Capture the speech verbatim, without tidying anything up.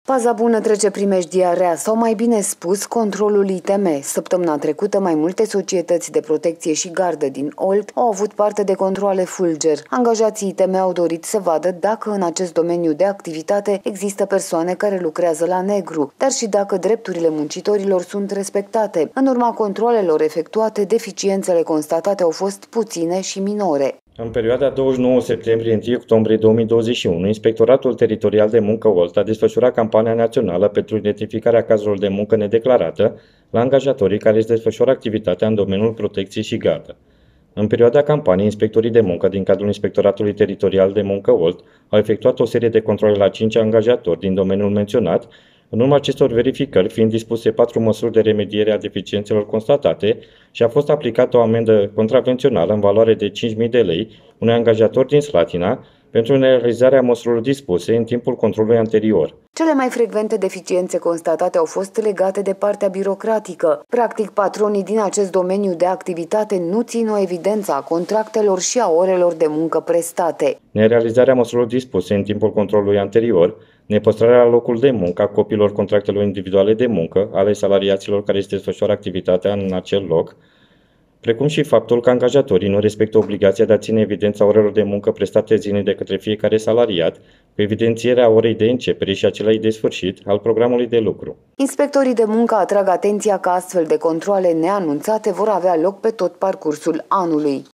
Faza bună trece primejdia rea, sau mai bine spus, controlul I T M. Săptămâna trecută, mai multe societăți de protecție și gardă din Olt au avut parte de controale fulger. Angajații I T M au dorit să vadă dacă în acest domeniu de activitate există persoane care lucrează la negru, dar și dacă drepturile muncitorilor sunt respectate. În urma controalelor efectuate, deficiențele constatate au fost puține și minore. În perioada douăzeci și nouă septembrie - unu octombrie două mii douăzeci și unu, Inspectoratul Teritorial de Muncă Olt a desfășurat campania națională pentru identificarea cazurilor de muncă nedeclarată la angajatorii care își desfășoară activitatea în domeniul protecției și gardă. În perioada campaniei, inspectorii de muncă din cadrul Inspectoratului Teritorial de Muncă Olt au efectuat o serie de controle la cinci angajatori din domeniul menționat, în urma acestor verificări fiind dispuse patru măsuri de remediere a deficiențelor constatate și a fost aplicată o amendă contravențională în valoare de cinci mii de lei unui angajator din Slatina pentru nerealizarea măsurilor dispuse în timpul controlului anterior. Cele mai frecvente deficiențe constatate au fost legate de partea birocratică. Practic, patronii din acest domeniu de activitate nu țin o evidență a contractelor și a orelor de muncă prestate. Nerealizarea măsurilor dispuse în timpul controlului anterior, nepăstrarea la locul de muncă a copiilor contractelor individuale de muncă ale salariaților care își desfășoară activitatea în acel loc, precum și faptul că angajatorii nu respectă obligația de a ține evidența orelor de muncă prestate zilnic de către fiecare salariat, cu evidențierea orei de începere și a celei de sfârșit al programului de lucru. Inspectorii de muncă atrag atenția că astfel de controale neanunțate vor avea loc pe tot parcursul anului.